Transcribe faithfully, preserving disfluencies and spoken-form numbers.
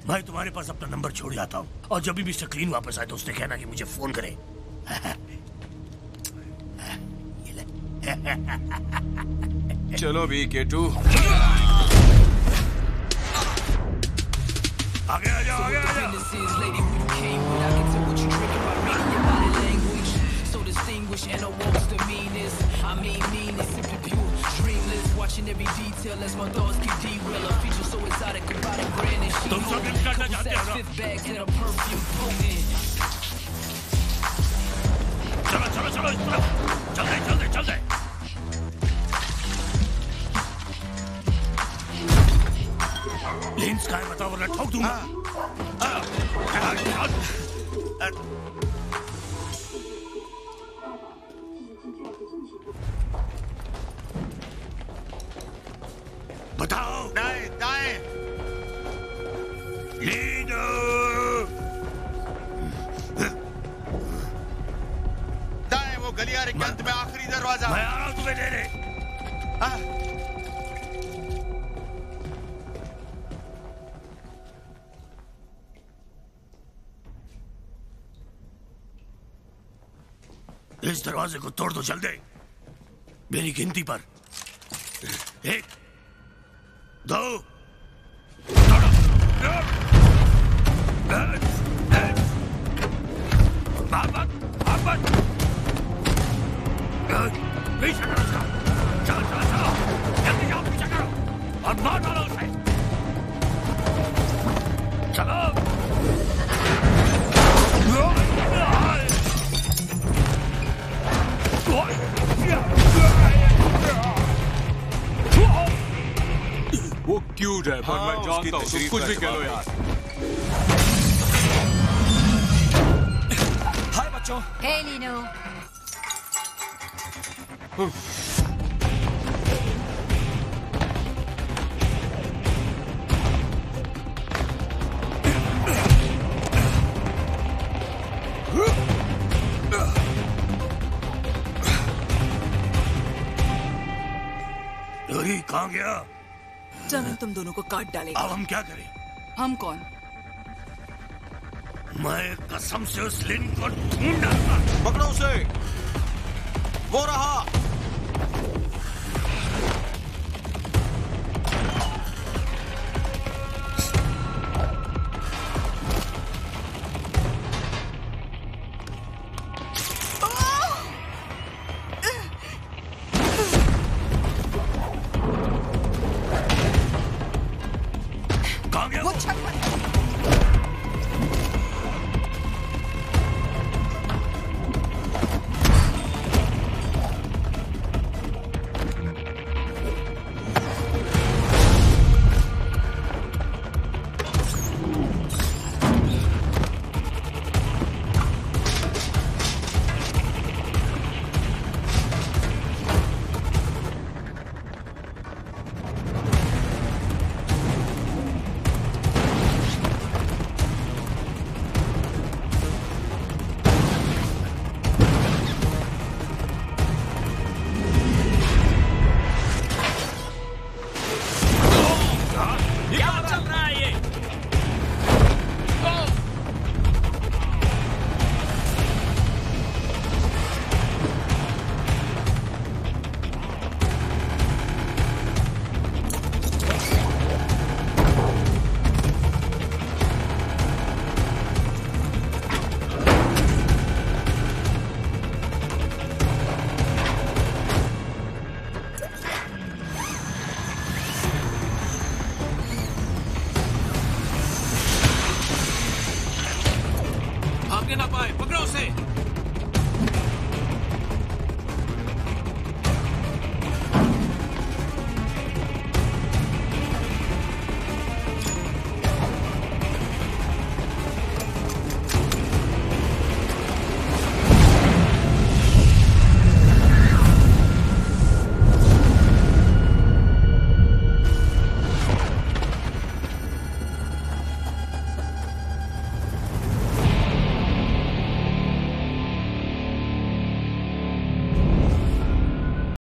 मैं तुम्हारे पास अपना नंबर छोड़ जाता हूँ और जब भी मिस्टर क्लीन वापस आए तो उसने कहना कि मुझे फोन करे। चलो भी केटू, आगे आ जाओ, आगे आ जाओ। तुम सब ड्रिंक करना जानते हो ना? चलो चलो चलो इस तरफ, चल दे चल दे चल दे। लेंस कहाँ है बताओ वरना ठोक दूंगा। बताओ। दाएं दाएं। लीडर। दाएं वो गलियारे के अंत में आखिरी दरवाजा। मैं आ रहा हूँ तुम्हें लेने। इस दरवाजे को तोड़ दो जल्दी, मेरी गिनती पर। एक, दो, तोड़ो। भाग भाग भाग भाग। पीछे करो उसका। चलो चलो चलो, जल्दी जाओ पीछे करो और मार डालो उसे। चलो। वो क्यूट है पर मैं जानता हूँ, तुम कुछ भी कह लो यार। हाय बच्चों। हे लीनो। लोरी कहाँ गया? चमन तुम दोनों को काट डालेगा। अब हम क्या करें? हम कौन? मैं कसम से उस लिन को ढूंढ डालूंगा। पकड़ो उसे, वो रहा। भागने ना पाए, पकड़ो उसे।